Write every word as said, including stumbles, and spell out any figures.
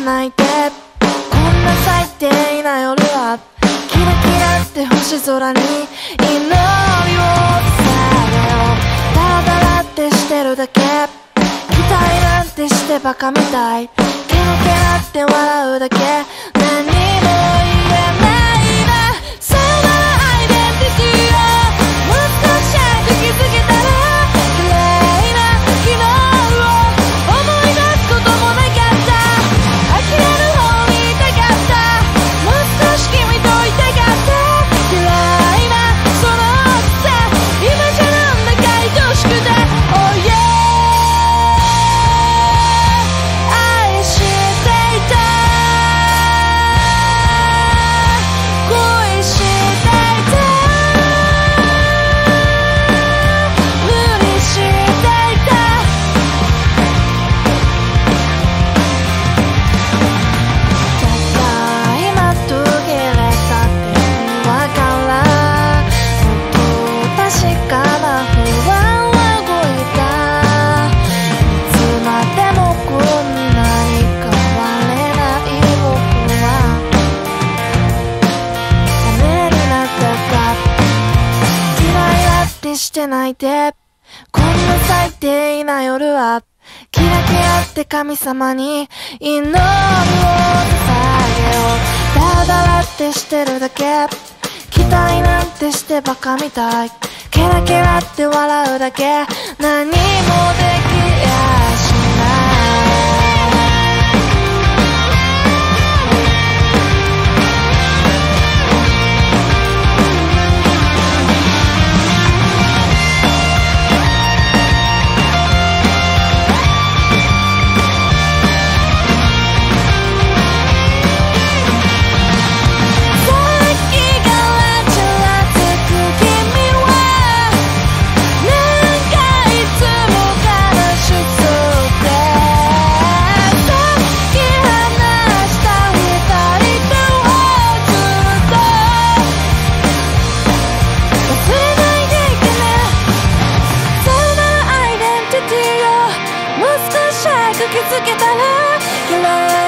ないで、こんな最低な夜はキラキラって星空に祈りを捧げよう。ダラダラってしてるだけ、期待なんてしてバカみたい、ケラケラって笑うだけ、何にも言えないな。そのアイデンティティをもっと早く気づけたら、綺麗な昨日を思い出すこともなかった。呆れる方にいたかった、もう少し君といたかった。嫌いなその癖、今じゃなんだか愛しくて、oh yeah、愛していた、恋していた、無理していた。たった今途切れた電話からもっと確かな不安は動いた。いつまでもこんなに変われない僕はダメになったか。嫌いだってしてないで、こんな最低な夜はキラキラって神様に祈りを捧げよう。ダラダラってしてるだけ、期待なんてしてバカみたい、ケラケラって笑うだけ、何もできやしない。気づけたら嫌い